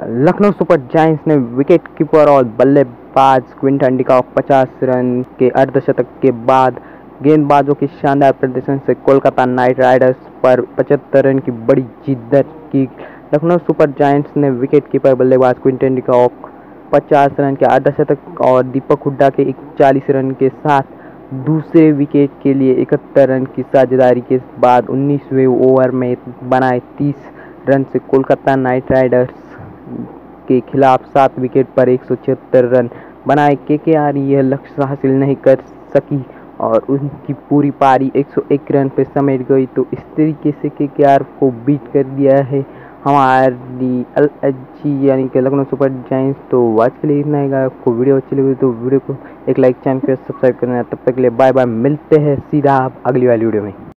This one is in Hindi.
लखनऊ सुपर जायंट्स ने विकेट कीपर और बल्लेबाज क्विंटन डिकॉक 50 रन के अर्धशतक के बाद गेंदबाजों के शानदार प्रदर्शन से कोलकाता नाइट राइडर्स पर 75 रन की बड़ी जीत दर्ज की। लखनऊ सुपर जायंट्स ने विकेट कीपर बल्लेबाज क्विंटन डिकॉक 50 रन के अर्धशतक और दीपक हुड्डा के 41 रन के साथ दूसरे विकेट के लिए 71 रन की साझेदारी के बाद 19वें ओवर में बनाए 30 रन से कोलकाता नाइट राइडर्स के खिलाफ 7 विकेट पर 176 रन बनाए। केकेआर यह लक्ष्य हासिल नहीं कर सकी और उनकी पूरी पारी 101 रन पर समेट गई। तो इस तरीके से केकेआर को बीट कर दिया है हमारी LHG यानी कि लखनऊ सुपर जायंट्स। तो आज के लिए इतना ही। आपको वीडियो अच्छी लगी तो वीडियो को एक लाइक, चैनल को सब्सक्राइब करना। तब तक के लिए बाय बाय, मिलते हैं सीधा अगली वाली वीडियो में।